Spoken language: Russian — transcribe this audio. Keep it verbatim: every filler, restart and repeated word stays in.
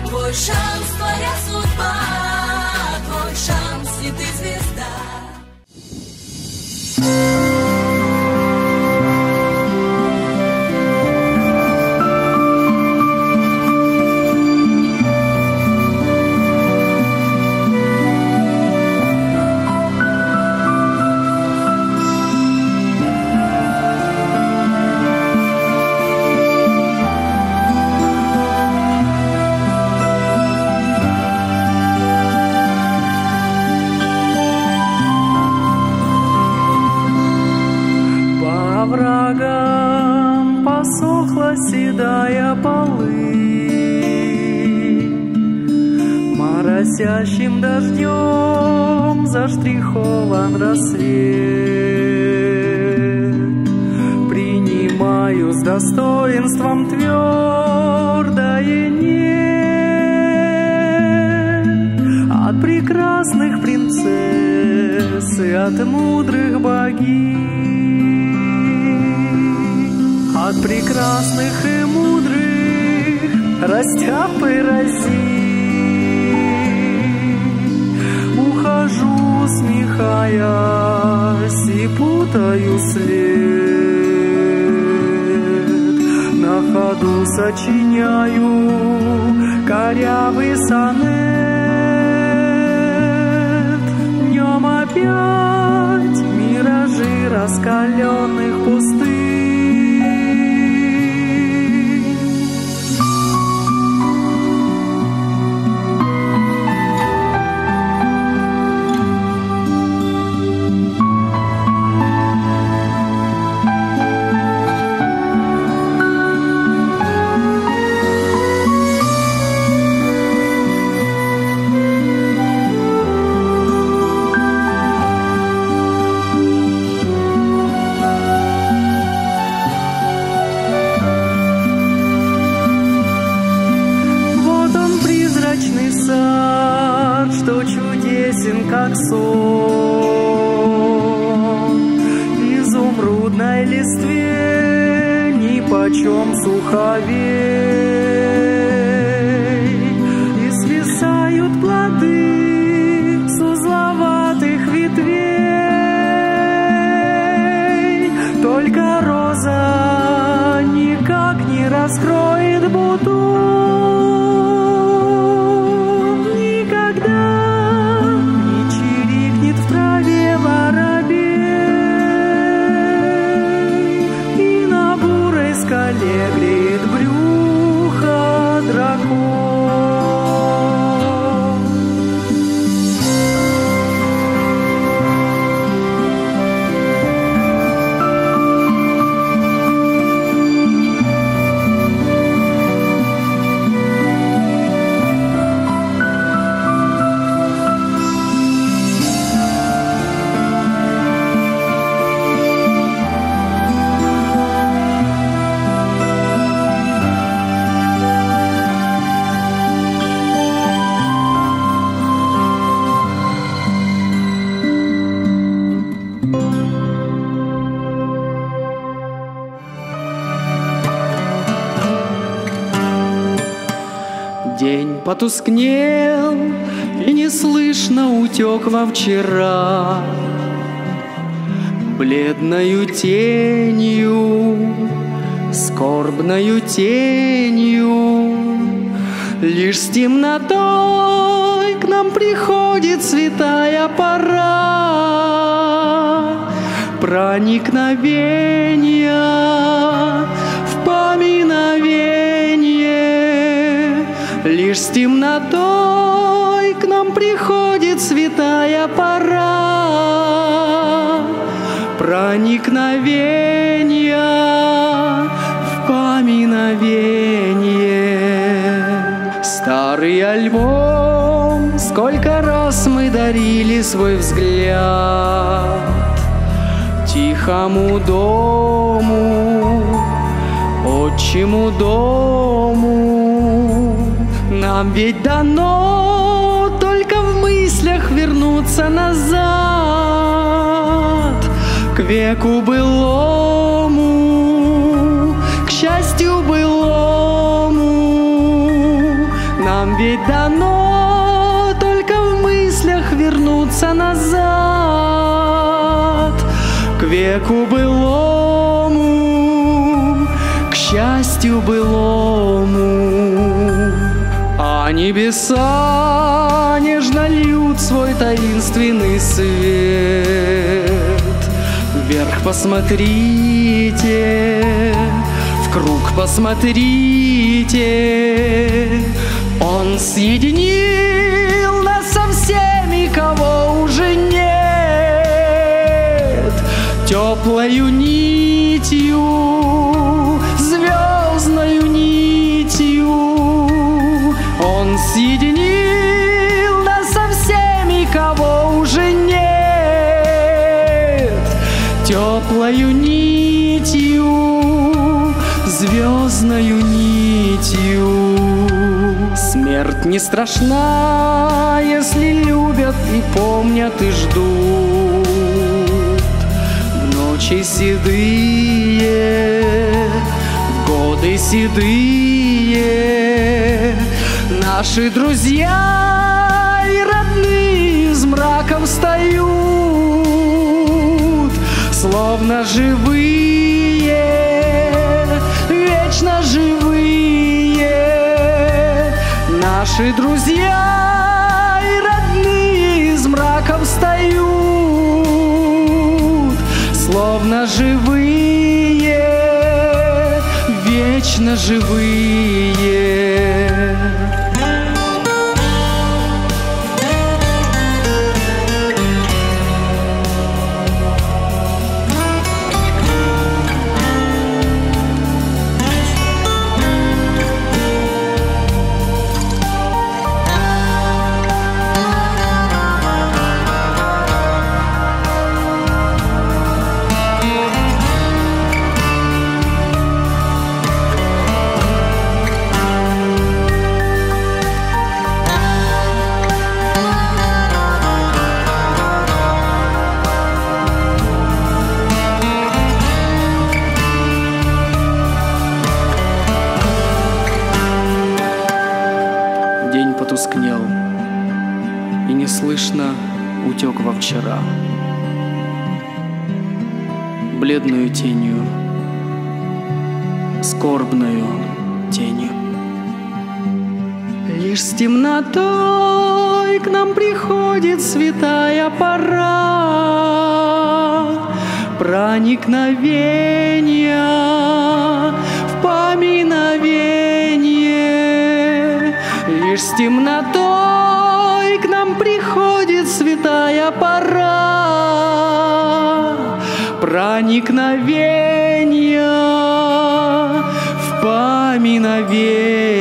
Твой шанс, твоя судьба, твой шанс, и ты звезда. Оврагам посохла седая полынь, моросящим дождем заштрихован рассвет. Принимаю с достоинством твердое «нет» от прекрасных принцесс и от мудрых богинь. От прекрасных и мудрых растяпы рази ухожу, усмехаясь, и путаю след. На ходу сочиняю корявый сонет. Днем опять миражи раскаленных пустынь. Сад, что чудесен, как сон, изумрудной листве нипочем суховей, и свисают плоды с узловатых ветвей. Только роза никак не раскроет бутон. Греет брюхо дракон. День потускнел и неслышно утек во вчера, бледною тенью, скорбною тенью. Лишь с темнотой к нам приходит святая пора проникновения в поминовение. Лишь с темнотой к нам приходит святая пора проникновения в поминовение. Старый альбом, сколько раз мы дарили свой взгляд тихому дому, отчему дому. Нам ведь дано только в мыслях вернуться назад к веку былому, к счастью былому. Нам Нам ведь дано только в мыслях вернуться назад, к веку былому, к счастью былому. А небеса нежно льют свой таинственный свет. Вверх посмотрите, в круг посмотрите, Он соединил нас со всеми, кого уже нет, теплою нитью, звездною нитью. Он соединил нас со всеми, кого уже нет, теплою нитью, звездною нитью. Смерть не страшна, если любят и помнят и ждут. В ночи седые, в годы седые, наши друзья и родные из мрака встают, словно живые, вечно живые. Наши друзья и родные из мрака встают, словно живые, вечно живые. День потускнел, и неслышно утек во вчера, бледную тенью, скорбною тенью. Лишь с темнотой к нам приходит святая пора проникновения в поминовение. Лишь с темнотой к нам приходит святая пора проникновения в поминовение.